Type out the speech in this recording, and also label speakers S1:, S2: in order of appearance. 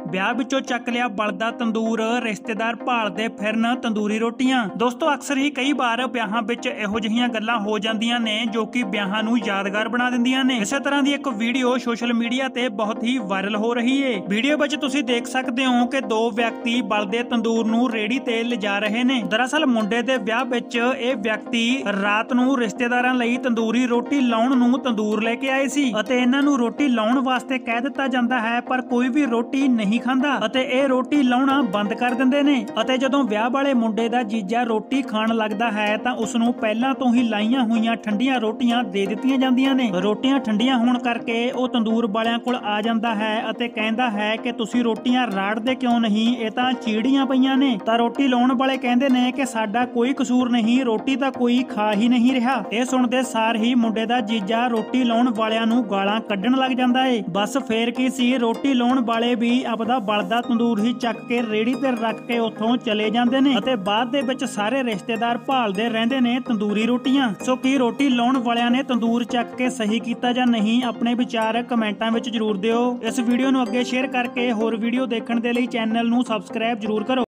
S1: ਵਿਆਹ ਵਿੱਚੋਂ ਚੱਕ ਲਿਆ ਬਲਦਾ ਤੰਦੂਰ, ਰਿਸ਼ਤੇਦਾਰ ਭਾਲਦੇ ਫਿਰਨ ਤੰਦੂਰੀ ਰੋਟੀਆਂ। ਦੋਸਤੋ ਅਕਸਰ ਹੀ ਕਈ ਵਾਰ ਵਿਆਹਾਂ ਵਿੱਚ ਇਹੋ ਜਿਹੀਆਂ ਗੱਲਾਂ ਹੋ ਜਾਂਦੀਆਂ ਨੇ ਜੋ ਕਿ ਵਿਆਹਾਂ ਨੂੰ ਯਾਦਗਾਰ ਬਣਾ ਦਿੰਦੀਆਂ ਨੇ। ਇਸੇ ਤਰ੍ਹਾਂ ਦੀ ਇੱਕ ਵੀਡੀਓ ਸੋਸ਼ਲ ਮੀਡੀਆ ਤੇ ਬਹੁਤ ਹੀ ਵਾਇਰਲ ਹੋ ਰਹੀ ਏ। ਵੀਡੀਓ ਵਿੱਚ ਤੁਸੀਂ ਦੇਖ ਸਕਦੇ ਹੋ ਕਿ ਦੋ ਵਿਅਕਤੀ ਬਲਦੇ ਤੰਦੂਰ ਨੂੰ ਰੇੜੀ ਤੇ ਲਿਜਾ ਰਹੇ ਨੇ। ਦਰਅਸਲ ਮੁੰਡੇ ਦੇ ਵਿਆਹ ਵਿੱਚ ਇਹ ਵਿਅਕਤੀ ਰਾਤ ਨੂੰ ਰਿਸ਼ਤੇਦਾਰਾਂ ਲਈ ਤੰਦੂਰੀ ਰੋਟੀ ਲਾਉਣ ਨੂੰ ਤੰਦੂਰ ਲੈ ਕੇ ਆਏ ਸੀ ਅਤੇ ਇਹਨਾਂ ਨੂੰ ਰੋਟੀ ਲਾਉਣ ਵਾਸਤੇ ਕਹਿ ਦਿੱਤਾ ਜਾਂਦਾ ਹੈ, ਪਰ ਕੋਈ ਵੀ ਰੋਟੀ ਨਹੀਂ ਖਾਂਦਾ ਅਤੇ ਇਹ ਰੋਟੀ ਲਾਉਣਾ ਬੰਦ ਕਰ ਦਿੰਦੇ ਨੇ। ਅਤੇ ਜਦੋਂ ਵਿਆਹ ਵਾਲੇ ਮੁੰਡੇ ਦਾ ਜੀਜਾ ਰੋਟੀ ਖਾਣ ਲੱਗਦਾ ਹੈ ਤਾਂ ਉਸ ਨੂੰ ਪਹਿਲਾਂ ਤੋਂ ਹੀ ਲਾਈਆਂ ਹੋਈਆਂ ਠੰਡੀਆਂ ਰੋਟੀਆਂ ਦੇ ਦਿੱਤੀਆਂ ਜਾਂਦੀਆਂ ਨੇ। ਰੋਟੀਆਂ ਠੰਡੀਆਂ ਹੋਣ ਕਰਕੇ ਉਹ ਤੰਦੂਰ ਵਾਲਿਆਂ ਕੋਲ ਆ ਜਾਂਦਾ ਹੈ ਅਤੇ ਕਹਿੰਦਾ ਹੈ ਕਿ ਤੁਸੀਂ ਰੋਟੀਆਂ ਰਾੜਦੇ ਕਿਉਂ ਨਹੀਂ, ਇਹ ਤਾਂ ਚੀੜੀਆਂ ਪਈਆਂ ਨੇ। ਤਾਂ ਰੋਟੀ ਲਾਉਣ ਵਾਲੇ ਕਹਿੰਦੇ ਨੇ ਕਿ ਸਾਡਾ ਕੋਈ ਕਸੂਰ ਨਹੀਂ, ਰੋਟੀ ਤਾਂ ਕੋਈ ਖਾ ਹੀ ਨਹੀਂ ਰਿਹਾ। ਇਹ ਸੁਣਦੇ ਸਾਰ ਹੀ ਮੁੰਡੇ ਦਾ ਜੀਜਾ ਰੋਟੀ ਲਾਉਣ ਵਾਲਿਆਂ ਨੂੰ ਗਾਲਾਂ ਕੱਢਣ ਲੱਗ ਜਾਂਦਾ ਏ। ਬਸ ਫੇਰ ਕੀ ਸੀ, ਰੋਟੀ ਲਾਉਣ ਵਾਲੇ ਵੀ ਆਪਦਾ ਬਲਦਾ ਤੰਦੂਰ ਹੀ ਚੱਕ ਕੇ ਰੇੜੀ ਤੇ ਰੱਖ ਕੇ ਉੱਥੋਂ ਚਲੇ ਜਾਂਦੇ ਨੇ ਅਤੇ ਬਾਅਦ ਦੇ ਵਿੱਚ ਸਾਰੇ ਰਿਸ਼ਤੇਦਾਰ ਭਾਲਦੇ ਰਹਿੰਦੇ ਨੇ ਤੰਦੂਰੀ ਰੋਟੀਆਂ। ਸੋ ਕੀ ਰੋਟੀ ਲਾਉਣ ਵਾਲਿਆਂ ਨੇ ਤੰਦੂਰ ਚੱਕ ਕੇ ਸਹੀ ਕੀਤਾ ਜਾਂ ਨਹੀਂ, ਆਪਣੇ ਵਿਚਾਰ ਕਮੈਂਟਾਂ ਵਿੱਚ ਜਰੂਰ ਦਿਓ। ਇਸ ਵੀਡੀਓ ਨੂੰ ਅੱਗੇ ਸ਼ੇਅਰ ਕਰਕੇ ਹੋਰ ਵੀਡੀਓ ਦੇਖਣ ਦੇ ਲਈ ਚੈਨਲ ਨੂੰ ਸਬਸਕ੍ਰਾਈਬ ਜਰੂਰ ਕਰੋ।